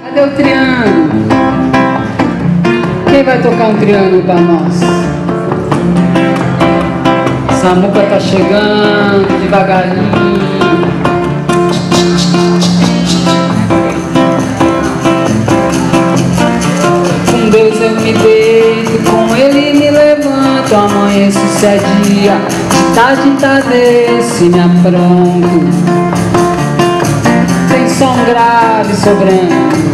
Cadê o triângulo? Quem vai tocar um triângulo pra nós? Samuca tá chegando devagarinho. Com Deus eu me deito, com Ele me levanto. Amanheço se é dia, de tarde em tarde me apronto. Tem som grave sobrando.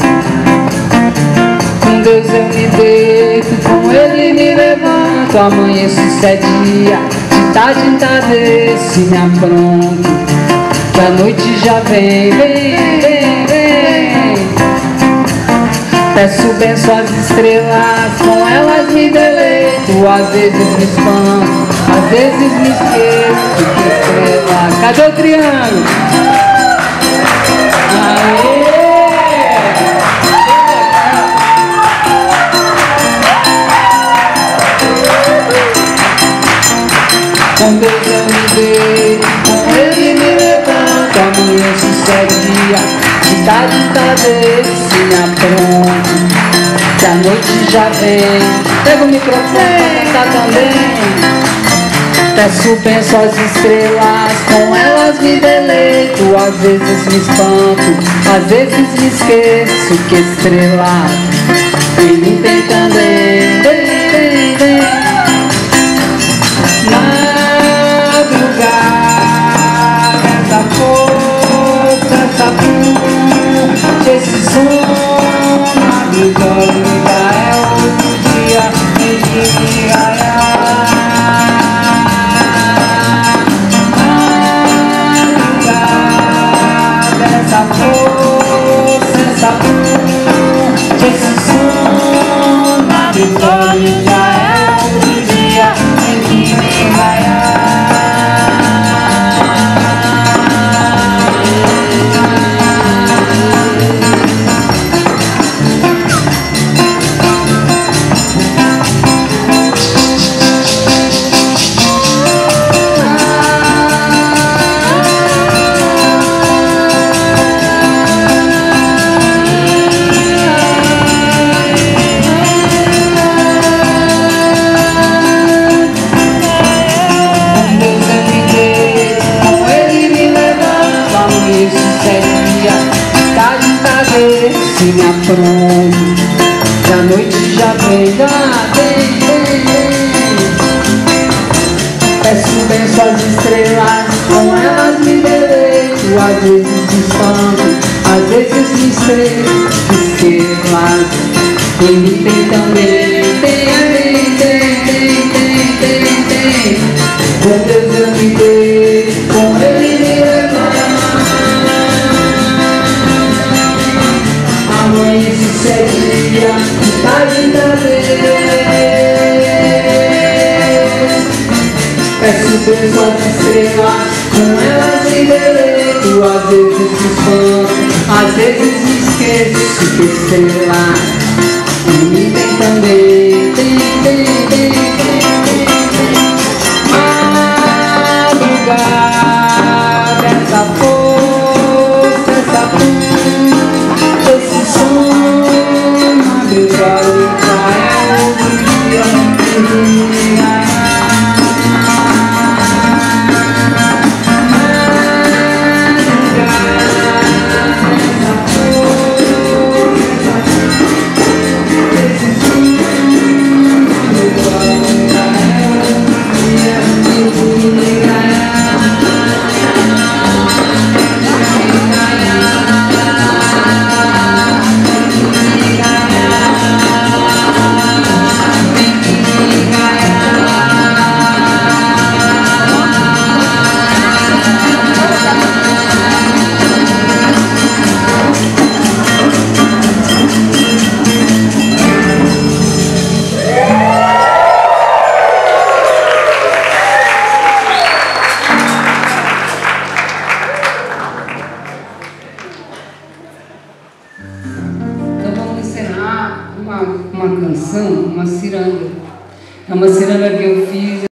Com Deus eu me deito, com Ele me levanto. Amanheço se é dia, de tarde em tarde me apronto. Que a noite já vem, vem, vem. Peço benção às estrelas, com elas me deleito. Às vezes me espanto, às vezes me esqueço de que estrela. Cadê o triângulo? Aê! Com Deus eu me deito, com Ele me levanto. Amanheço se é dia, de tarde em tarde me apronto. Que a noite já vem. Pega o microfone pra cantar também. Peço benção às estrelas, com elas me deleito. Às vezes me espanto, às vezes me esqueço que estrela Ele tem também. Vem, vem, vem. Madrugada, essa força, essa luz, esse som, madrugada é outro dia em que me raiar. Madrugada, essa força, essa luz, esse som, madrugada é outro dia em que me raiar. Me apronto, que a noite já vem, vem, vem, vem. Peço benção às estrelas, com elas me deleito. Às vezes me espanto, às vezes me estrelas Ele tem também, tem, tem, tem, tem, tem, tem. Com Deus eu me deito, com Ele me levanto. Amanheço se é dia, de tarde em tarde. Peço benção às estrelas, com elas me deleito. Às vezes me espanto, às vezes me esqueço que estrela Ele tem também. Tem, tem, tem, tem, tem. Madrugada, essa força, essa luz, esse som, madrugada é outro dia em que me raiar. Uma canção, uma ciranda. É uma ciranda que eu fiz.